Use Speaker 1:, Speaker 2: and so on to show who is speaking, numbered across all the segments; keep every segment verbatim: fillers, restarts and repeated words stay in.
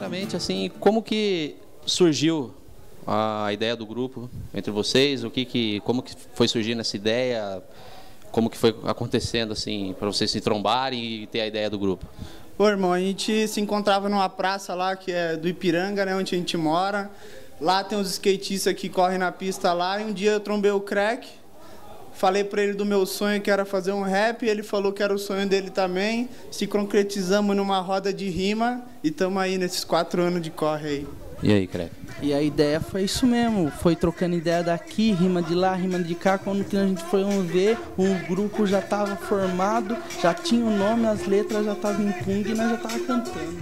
Speaker 1: primeiramente, assim, como que surgiu a ideia do grupo entre vocês? O que que, como que foi surgindo essa ideia? Como que foi acontecendo, assim, para vocês se trombarem e ter a ideia do grupo?
Speaker 2: Pô, irmão, a gente se encontrava numa praça lá que é do Ipiranga, né, onde a gente mora. Lá tem uns skatistas que correm na pista lá, e um dia eu trombei o Crack, falei pra ele do meu sonho, que era fazer um rap, ele falou que era o sonho dele também, se concretizamos numa roda de rima e estamos aí nesses quatro anos de corre aí.
Speaker 1: E aí, Crack?
Speaker 3: E a ideia foi isso mesmo, foi trocando ideia daqui, rima de lá, rima de cá. Quando que a gente foi ver, o grupo já estava formado, já tinha o nome, as letras já estavam em pung e nós já estávamos cantando.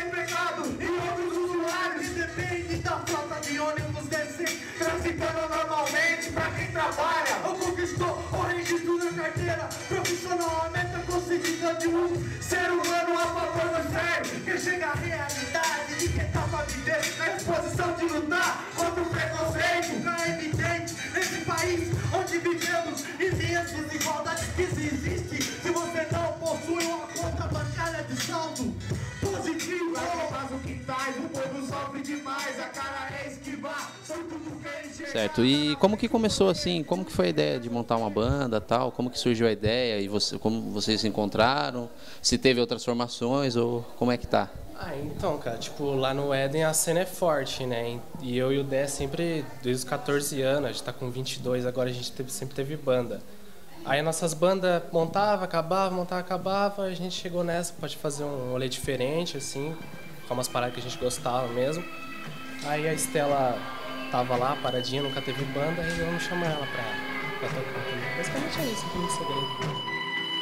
Speaker 4: Normalmente, pra quem trabalha, ou conquistou, ou registrou na carteira, profissionalmente eu consegui de um ser humano a favor do sério, que chega à realidade de quem tá pra viver, na exposição de lutar contra o preconceito. Não é evidente nesse país onde vivemos imensas desigualdades que se existe. Se você não possui uma conta bancária de saldo positivo, faz o que faz, o povo sofre demais, a cara é esquivar, são tudo que
Speaker 1: certo, e como que começou assim, como que foi a ideia de montar uma banda tal, como que surgiu a ideia e você, como vocês se encontraram, se teve outras formações ou como é que tá?
Speaker 5: Ah, então, cara, tipo, lá no Éden a cena é forte, né, e eu e o Dé sempre, desde os quatorze anos, a gente tá com vinte e dois, agora a gente teve, sempre teve banda. Aí nossas bandas montava, acabava, montava, acabava, a gente chegou nessa, pode fazer um rolê diferente, assim, com umas paradas que a gente gostava mesmo. Aí a Estela tava lá, paradinha, nunca teve banda, aí vamos chamar ela pra, pra tocar também. Basicamente é isso, aqui no segredo.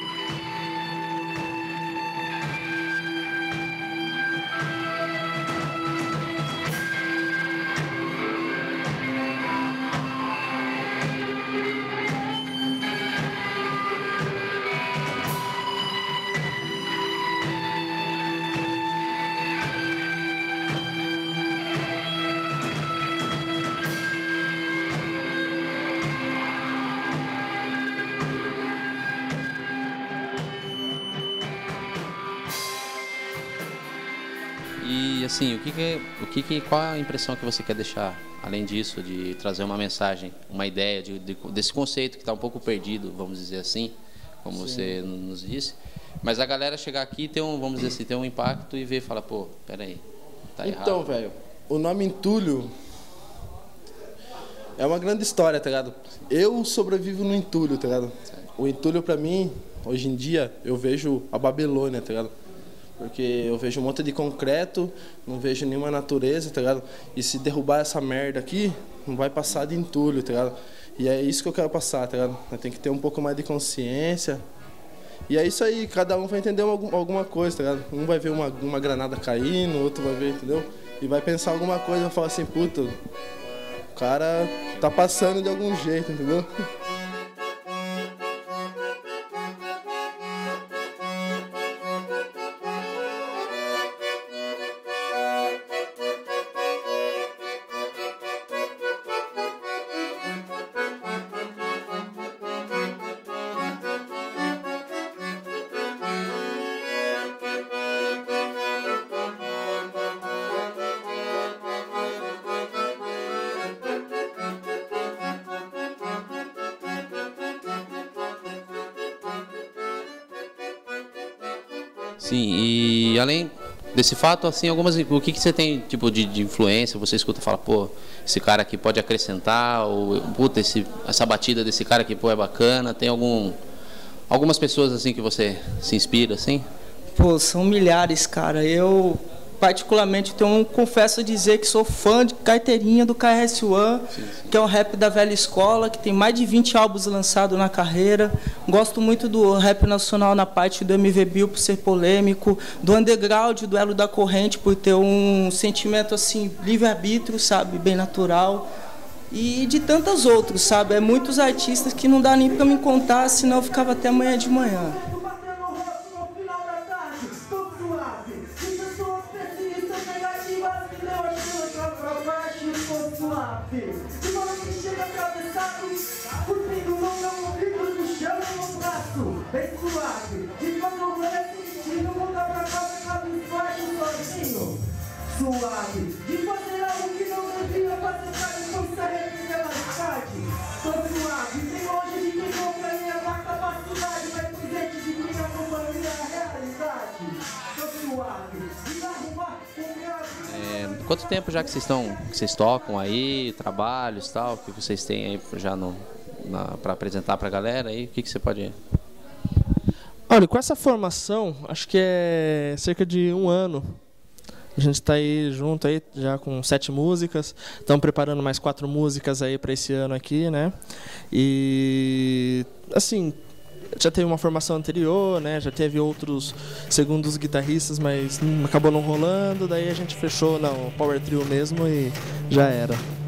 Speaker 1: E assim, o que que, o que que, qual a impressão que você quer deixar, além disso, de trazer uma mensagem, uma ideia de, de, desse conceito que está um pouco perdido, vamos dizer assim, como Sim. você nos disse, mas a galera chegar aqui tem um, vamos dizer assim, tem um impacto e ver e falar, pô, peraí, tá errado.
Speaker 6: Então, velho, o nome entulho é uma grande história, tá ligado? Eu sobrevivo no entulho, tá ligado? Certo. O entulho pra mim, hoje em dia, eu vejo a Babilônia, tá ligado? Porque eu vejo um monte de concreto, não vejo nenhuma natureza, tá ligado? E se derrubar essa merda aqui, não vai passar de entulho, tá ligado? E é isso que eu quero passar, tá ligado? Tem que ter um pouco mais de consciência. E é isso aí, cada um vai entender uma, alguma coisa, tá ligado? Um vai ver uma, uma granada caindo, o outro vai ver, entendeu? E vai pensar alguma coisa e vai falar assim, puta, o cara tá passando de algum jeito, entendeu?
Speaker 1: Sim, e além desse fato, assim, algumas, o que que você tem tipo de, de influência? Você escuta e fala, pô, esse cara aqui pode acrescentar, ou puta, esse, essa batida desse cara aqui, pô, é bacana. Tem algum, algumas pessoas assim que você se inspira, assim?
Speaker 3: Pô, são milhares, cara. Eu particularmente tenho, confesso dizer que sou fã de carteirinha do K S One, sim, sim. que é um rap da velha escola, que tem mais de vinte álbuns lançados na carreira. Gosto muito do rap nacional na parte do M V Bill por ser polêmico, do underground, do Elo da Corrente por ter um sentimento assim, livre-arbítrio, sabe, bem natural. E de tantos outros, sabe, é muitos artistas que não dá nem para me contar, senão eu ficava até amanhã de manhã.
Speaker 4: Suave, suave de fazer algo que não devia fazer pra depois sair pela cidade. Tô suave, sem longe de quem compra minha capacidade, mas presente de quem acompanha a realidade. Tô suave, de arrumar o meu...
Speaker 1: É, quanto tempo já que vocês estão, que vocês tocam aí, trabalhos e tal, que vocês têm aí já no, para apresentar pra galera aí, o que, que você pode...
Speaker 7: Olha, com essa formação, acho que é cerca de um ano. A gente está aí junto aí já com sete músicas. Estamos preparando mais quatro músicas aí para esse ano aqui, né? E assim, já teve uma formação anterior, né? Já teve outros segundos guitarristas, mas não, acabou não rolando. Daí a gente fechou não, o Power Trio mesmo e já era.